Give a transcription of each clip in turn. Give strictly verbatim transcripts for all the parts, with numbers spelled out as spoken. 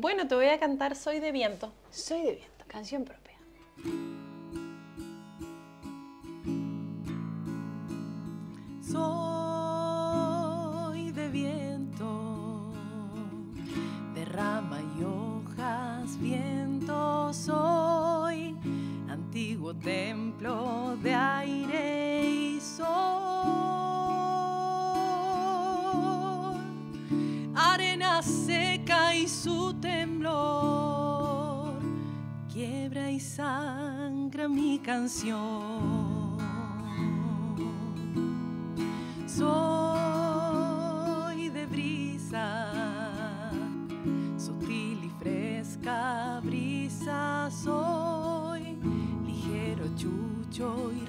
Bueno, te voy a cantar Soy de Viento. Soy de Viento, canción propia. Soy de viento, de rama y hojas, viento soy, antiguo templo de aire y sol, arena seca y su temblor, quiebra y sangra mi canción. Soy de brisa, sutil y fresca brisa soy, ligero chucho y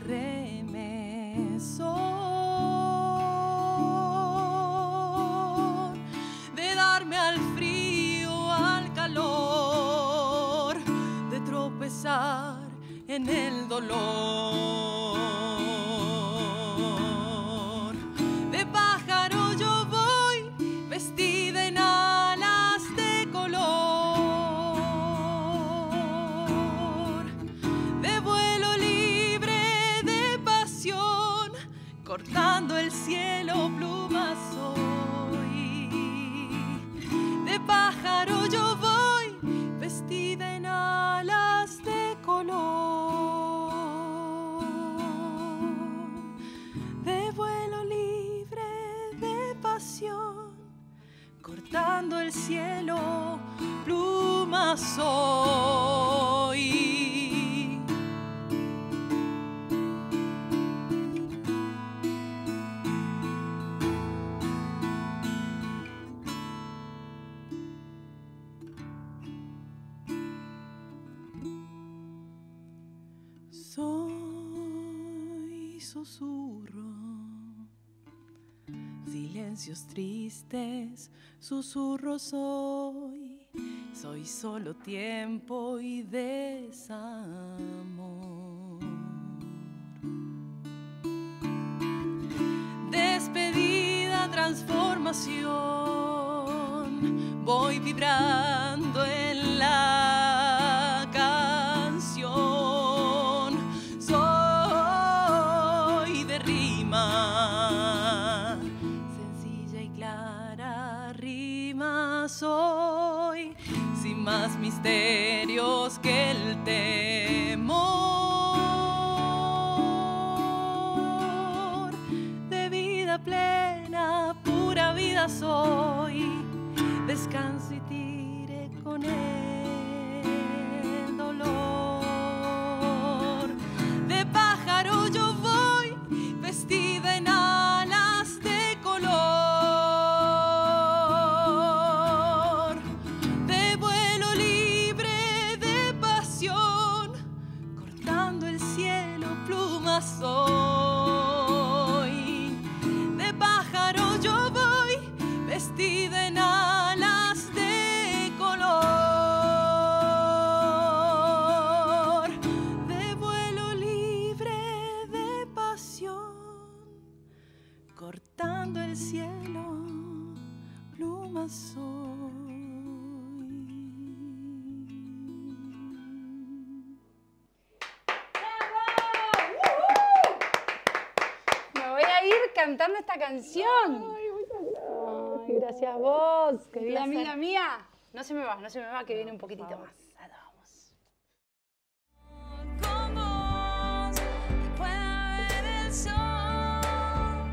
remesón, de darme al frío, al calor, de tropezar en el dolor. Vestida en alas de color, de vuelo libre de pasión, cortando el cielo plumas soy. De pájaro yo voy, vestida en alas de color, de vuelo libre de pasión, cortando el cielo, pluma soy. Soy susurro, silencios tristes, susurro soy, soy solo tiempo y desamor. Despedida, transformación, voy vibrando en la canción. Soy de rima, soy, sin más misterios que el temor, de vida plena, pura vida soy, descanso y tire con el dolor, de pájaro yo voy, vestida en alas de color. Soy, de pájaro yo voy, vestida en alas de color, de vuelo libre de pasión, cortando el cielo, pluma soy. Cantando esta canción. Ay, muchas gracias. Ay, gracias a vos, querida placer. amiga mía. No se me va, no se me va, que viene un poquitito más. Ahora vamos. Con vos pueda ver el sol.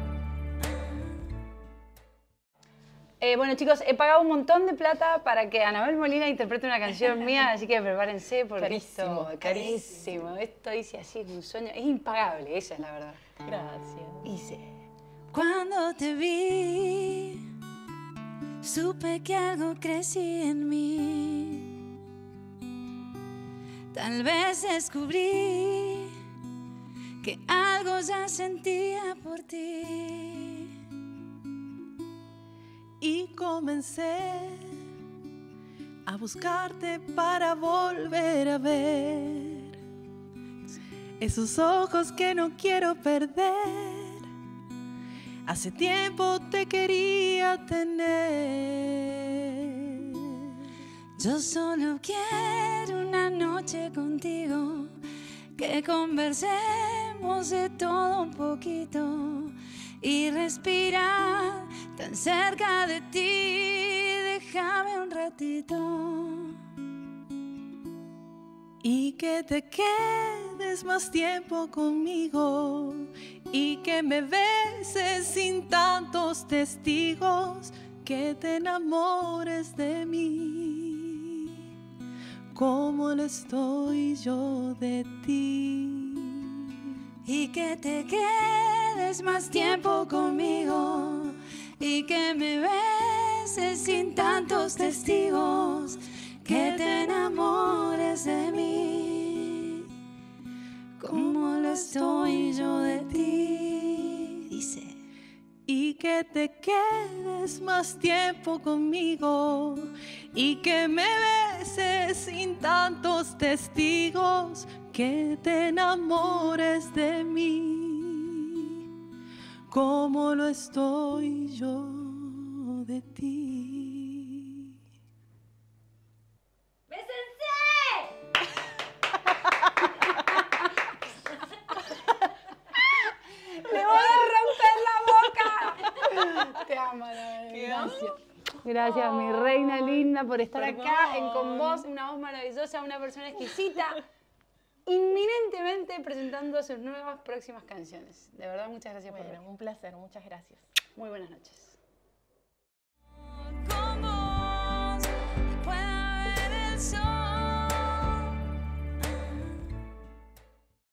Eh, bueno, chicos, he pagado un montón de plata para que Anabel Molina interprete una canción mía, así que prepárense porque Carísimo, esto, carísimo. Esto dice así, es un sueño, es impagable, esa es la verdad. Gracias. Dice. Cuando te vi, supe que algo crecí en mí. Tal vez descubrí que algo ya sentía por ti. Y comencé a buscarte para volver a ver esos ojos que no quiero perder. Hace tiempo te quería tener. Yo solo quiero una noche contigo, que conversemos de todo un poquito y respirar tan cerca de ti. Déjame un ratito. Y que te quedes más tiempo conmigo y que me beses sin tantos testigos, que te enamores de mí como lo estoy yo de ti. Y que te quedes más tiempo conmigo y que me beses sin tantos testigos, que te enamores de mí como lo estoy yo de ti. Dice. Y que te quedes más tiempo conmigo y que me beses sin tantos testigos, que te enamores de mí como lo estoy yo de ti. ¡Le voy a romper la boca! Te amo, Anabel. Gracias. Gracias, mi reina linda, por estar Perdón. acá en Con Vos, una voz maravillosa, una persona exquisita, inminentemente presentando sus nuevas próximas canciones. De verdad, muchas gracias por Bueno, venir. un placer, muchas gracias. Muy buenas noches. Con vos puede haber el sol.